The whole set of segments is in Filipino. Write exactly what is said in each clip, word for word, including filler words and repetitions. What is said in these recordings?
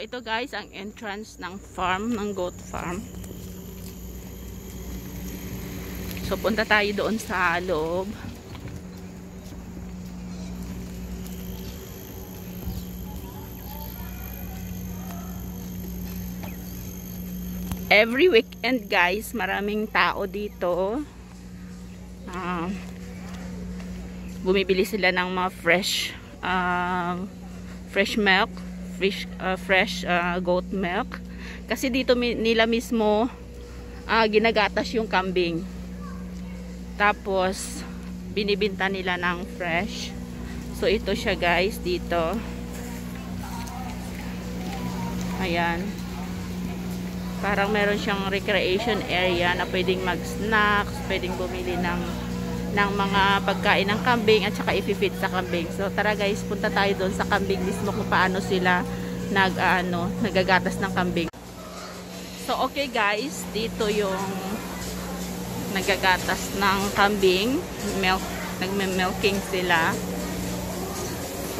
ito guys ang entrance ng farm, ng goat farm. So punta tayo doon sa loob. Every weekend guys, maraming tao dito. Uh, bumibili sila ng mga fresh uh, fresh milk, fresh, uh, fresh uh, goat milk. Kasi dito nila mismo uh, ginagatas yung kambing. Tapos binibinta nila ng fresh. So ito siya guys dito. Ayan. Parang meron siyang recreation area na pwedeng mag-snacks, pwedeng bumili ng, ng mga pagkain ng kambing at saka i-feed sa kambing. So tara guys, punta tayo doon sa kambing mismo kung paano sila nag, ano, nagagatas ng kambing. So okay guys, dito yung nagagatas ng kambing. Milk, nagme-milking sila. So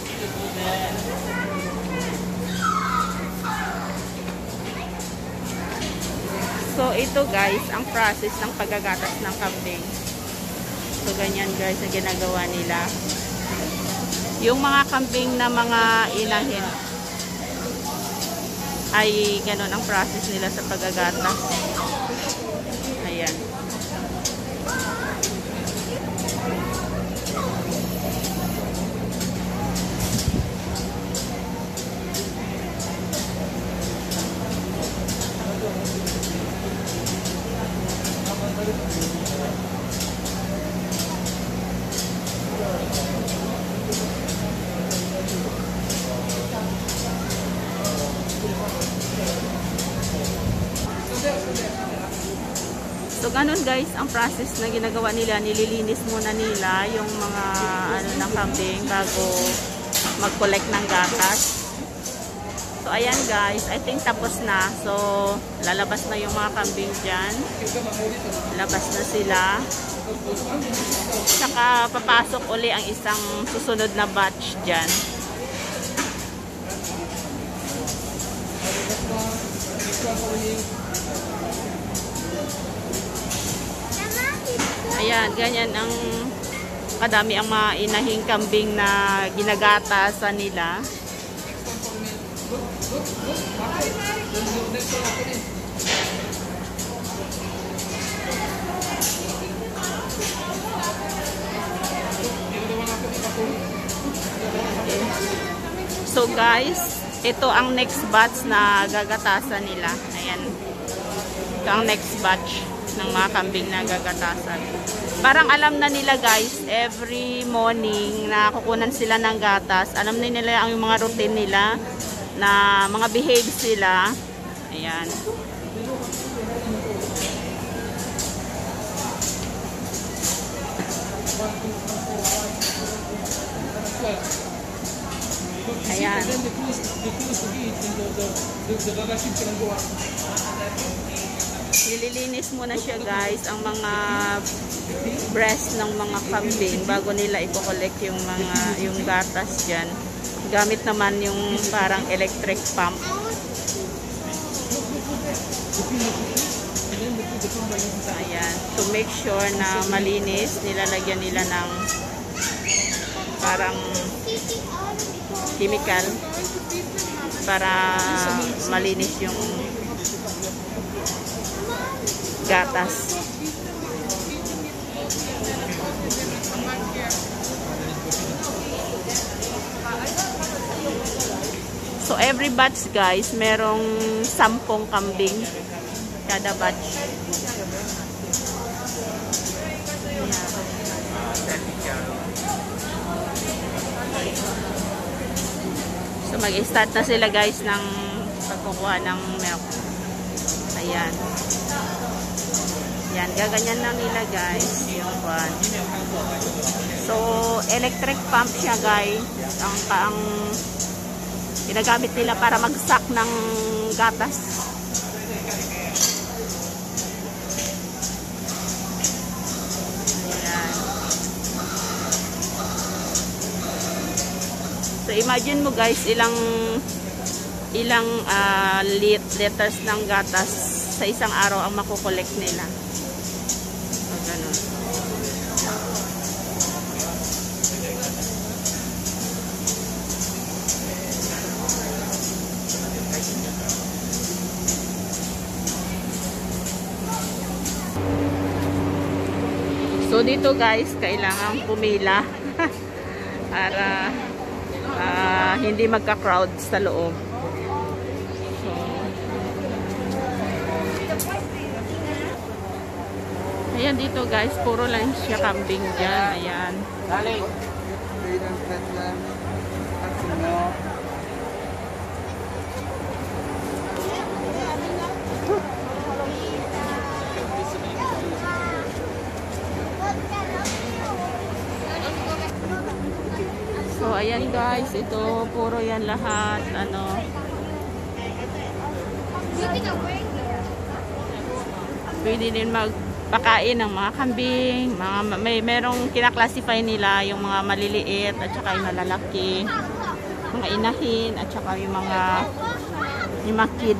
So, ito guys, ang process ng paggagatas ng kambing. So, ganyan guys, ang ginagawa nila. Yung mga kambing na mga inahin, ay ganun ang process nila sa paggagatas. Ayan. So ganun guys ang process na ginagawa nila, nililinis muna nila yung mga ano ng kambing bago mag-collect ng gatas. So ayan guys, I think tapos na. So lalabas na yung mga kambing dyan. Labas na sila. Saka papasok uli ang isang susunod na batch dyan. Ayan, ganyan ang kadami ang mga inahing kambing na ginagatasan nila. So guys, ito ang next batch na gagatasan nila. Ayan. Ito ang next batch ng mga kambing na gagatasan. Parang alam na nila guys, every morning na kukunan sila ng gatas, alam na nila ang mga routine nila, na mga behave sila. Ayan. Ayan. Nililinis muna siya guys ang mga breast ng mga kambing bago nila i-collect yung mga yung gatas diyan. Gamit naman yung parang electric pump. Ayan, to make sure na malinis, nilalagyan nila ng parang chemical para malinis yung gatas. So every batch guys, merong sampung kambing kada batch. So mag-start na sila guys ng pagkukuha ng milk. Ayan. Yan, gaganyan lang nila guys yung one. So electric pump siya guys. Ang ang ginagamit nila para mag-suck ng gatas. Ayan. So imagine mo guys, ilang ilang uh, lit liters ng gatas sa isang araw ang makukolekt nila. So, ganun. So dito guys, kailangan pumila para uh, hindi magka-crowd sa loob. So, ayan dito guys, puro lang siya kambing dyan. Ayan. So, ayan guys, ito, puro yan lahat, ano. Pwede din magpakain ng mga kambing, mga, may merong kinaklasify nila, yung mga maliliit, at saka yung malalaki, mga inahin, at saka yung mga, yung mga kid.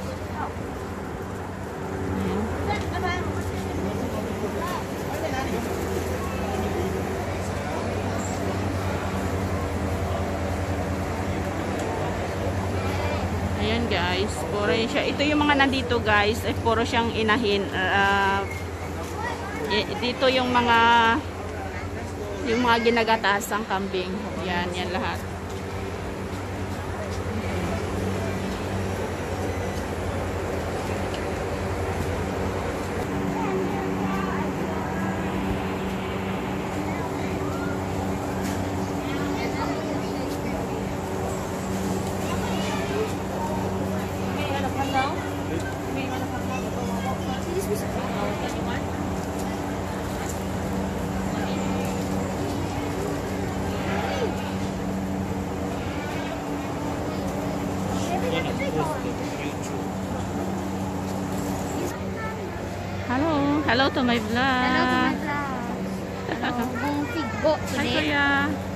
Ayan guys, puro yun siya. Ito yung mga nandito guys, eh, puro siyang inahin. Uh, dito yung mga yung mga ginagatasang kambing. Yan, yan lahat. Hello, hello to my vlog. Hello to my vlog. Hello, Bong Figbo Hi today. kuya.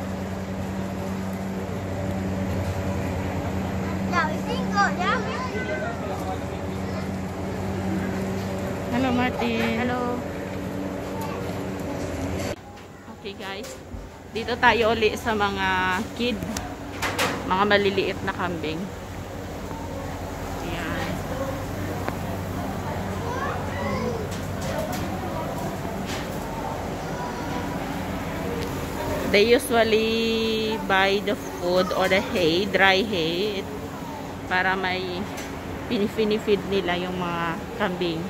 Hello Martin. Hello. Okay guys, dito tayo uli sa mga kid, mga maliliit na kambing. Ayan. They usually buy the food or the hay, dry hay, para may pinifeed nila yung mga kambing.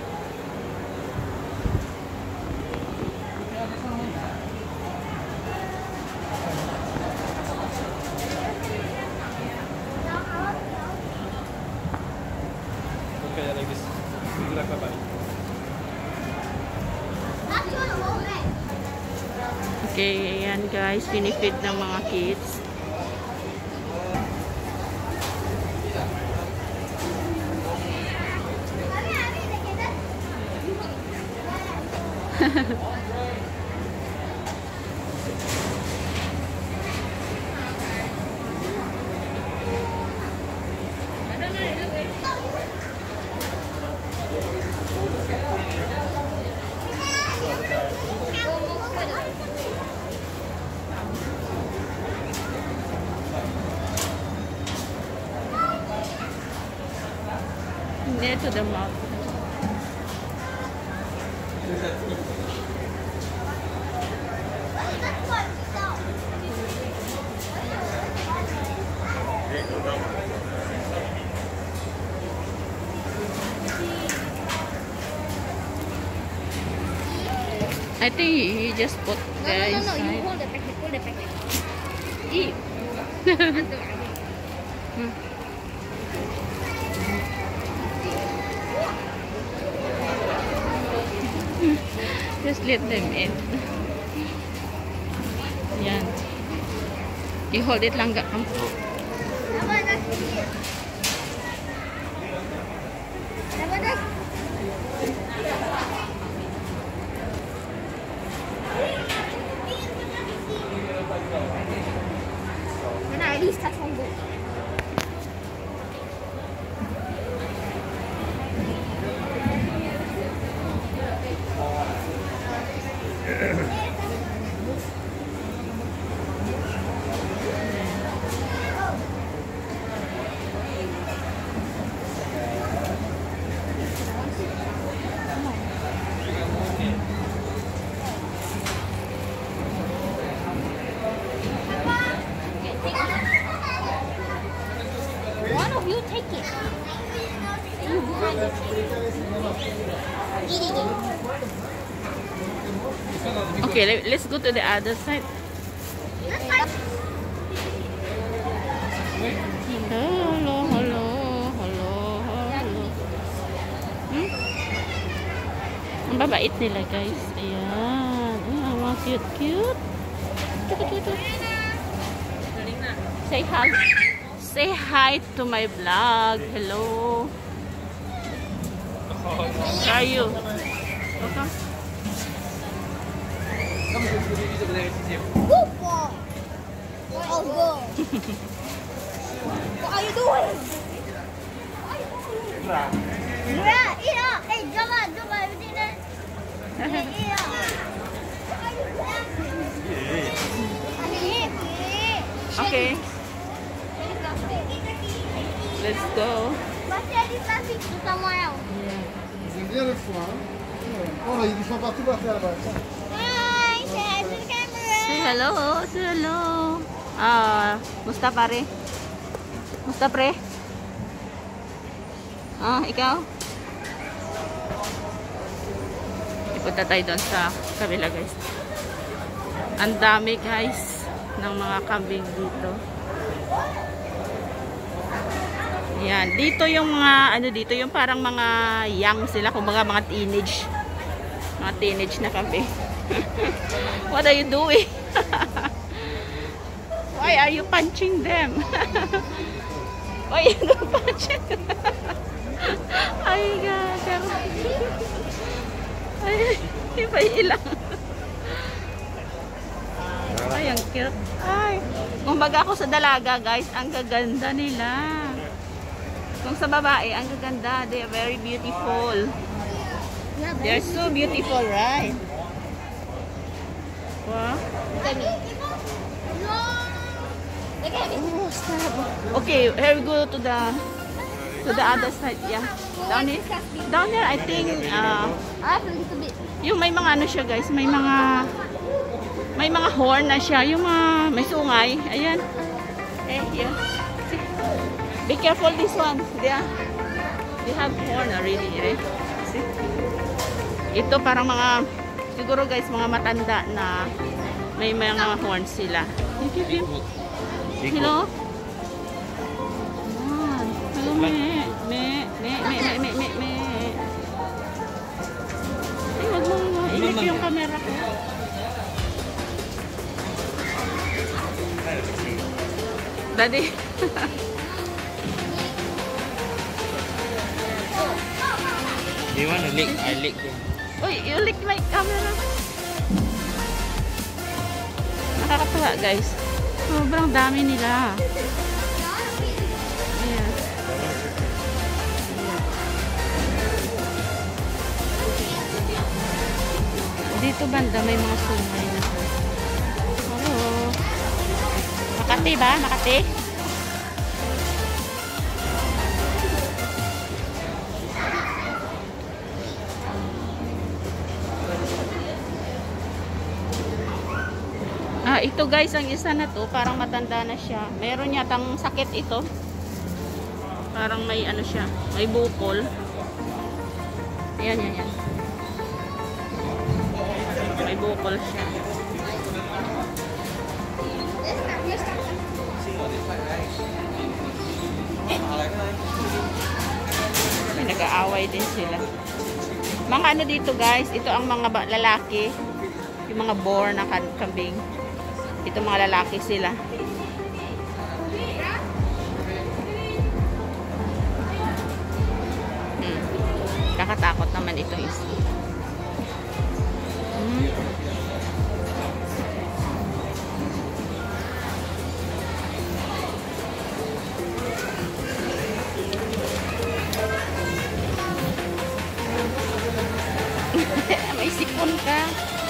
Like this. Like bye-bye. Okay, ayan guys, pinifeed ng mga kids. Near to the mouth. I think you just put No, there no, no, no. You inside. hold the packet. Hold the packet. Eat. Hmm. Just let them in. Yan. I-hold it lang gakam. Mana at least touch one book. You take it. You behind it. Eating it. Okay, let, let's go to the other side. Hello, hello, hello, hello. Hmm? Ang babait nila, guys. Ayan. Ayan, mga cute-cute. Say hi. Say hi to my vlog. Hello. How are you? Okay. Good boy. Oh, good. What are you doing? Yeah, eat up. Hey, jump up, jump up. Everything there. Hey, eat up. Eat, eat. Okay. Let's go. But Daddy plastic to somewhere else. Ils aiment bien le foin. Hein. Oh, ils sont partout pour faire là-bas. Hi, say hi to the camera. Say hello. Say hello. Ah, musta pare? Musta pre? Ah, ikaw? Ipunta tayo doon sa kabila, guys. Ang dami, guys, ng mga kambing dito. Yan. Dito yung mga, ano dito, yung parang mga young sila, kumbaga mga teenage. Mga teenage na kambing. What are you doing? Why are you punching them? Why are you punching them? Ay, God. Ay, iba ilang. Ay, ang cute. Ay, kumbaga ako sa dalaga, guys, ang gaganda nila. Kung sa babae, ang gaganda. They are very beautiful. They are so beautiful, right? Wow. Look at me. No. Look at me. Oh, stop. Okay, here we go to the to the other side. Yeah. Down here. Down there, I think uh, I have a little bit. yung may mga ano siya, guys, may mga may mga horn na siya, yung mga may sungay. Ayan. Eh, yeah. See? Be careful this one. Yeah. They have horn already, right? See? Ito parang mga siguro, guys, mga matanda na may mga horn sila. Hello? Ayan. Hello, me. Me. Me. Me. Me. Me. Me. Me. Ay, wag mo nga. Ilik yung camera ko. Daddy. Do you want to lick? I lick them. Uy, you lick my camera. Nakakatawa, guys. Sobrang dami nila. Ayan. Dito banda may mga sungay na. Hello. Makati ba? Makati? Ah, ito, guys, ang isa na to, parang matanda na siya. Meron yatang sakit ito. Parang may ano siya, may bukol. Ayan, yan, yan. May bukol siya. May nag-aaway din sila. Mga ano dito, guys, ito ang mga lalaki. Yung mga boar na kambing. Ito mga lalaki sila. Hmm. Kakatakot naman itong isa. Hmm. May sipon ka.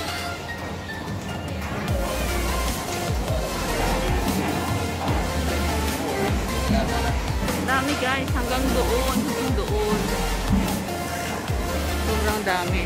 Dami, guys, hanggang doon, hanggang doon. Sobrang dami.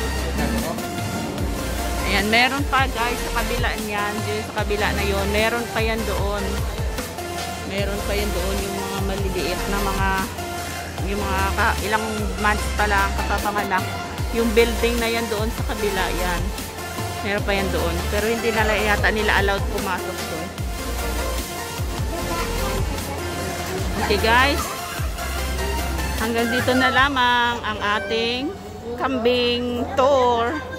Ayan, meron pa, guys, sa kabila niyan, dito sa kabila na yon, meron pa yan doon. Meron pa yan doon yung mga maliliit na mga yung mga ka, ilang months pa lang kapapanganak. Yung building na yan doon sa kabila yan. Meron pa yan doon. Pero hindi na yata nila allowed pumasok doon. Okay guys. Hanggang dito na lamang ang ating kambing tour.